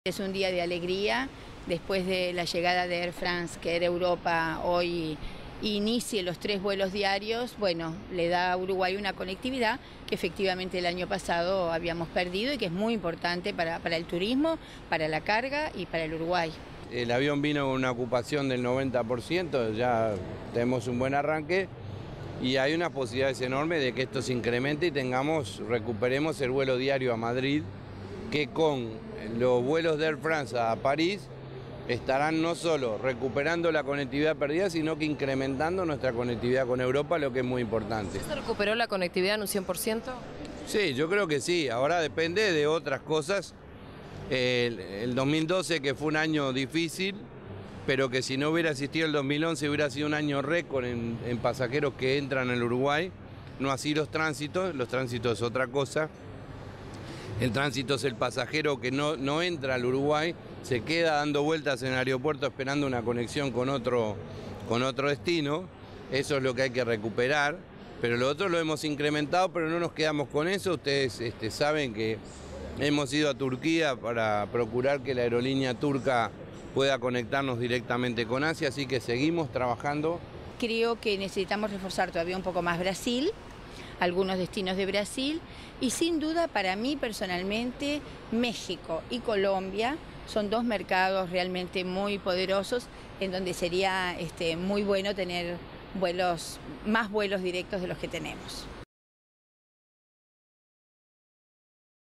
Es un día de alegría después de la llegada de Air France, que Air Europa hoy inicie los 3 vuelos diarios. Bueno, le da a Uruguay una conectividad que efectivamente el año pasado habíamos perdido y que es muy importante para el turismo, para la carga y para el Uruguay. El avión vino con una ocupación del 90%, ya tenemos un buen arranque y hay unas posibilidades enormes de que esto se incremente y recuperemos el vuelo diario a Madrid, que con los vuelos de Air France a París estarán no solo recuperando la conectividad perdida, sino que incrementando nuestra conectividad con Europa, lo que es muy importante. ¿Se recuperó la conectividad en un 100%? Sí, yo creo que sí. Ahora depende de otras cosas. El 2012, que fue un año difícil, pero que si no hubiera existido el 2011 hubiera sido un año récord en pasajeros que entran al Uruguay. No así los tránsitos es otra cosa. El tránsito es el pasajero que no entra al Uruguay, se queda dando vueltas en el aeropuerto esperando una conexión con otro destino. Eso es lo que hay que recuperar, pero lo otro lo hemos incrementado, pero no nos quedamos con eso. Ustedes saben que hemos ido a Turquía para procurar que la aerolínea turca pueda conectarnos directamente con Asia, así que seguimos trabajando. Creo que necesitamos reforzar todavía un poco más Brasil, algunos destinos de Brasil, y sin duda para mí personalmente México y Colombia son 2 mercados realmente muy poderosos en donde sería muy bueno tener más vuelos directos de los que tenemos.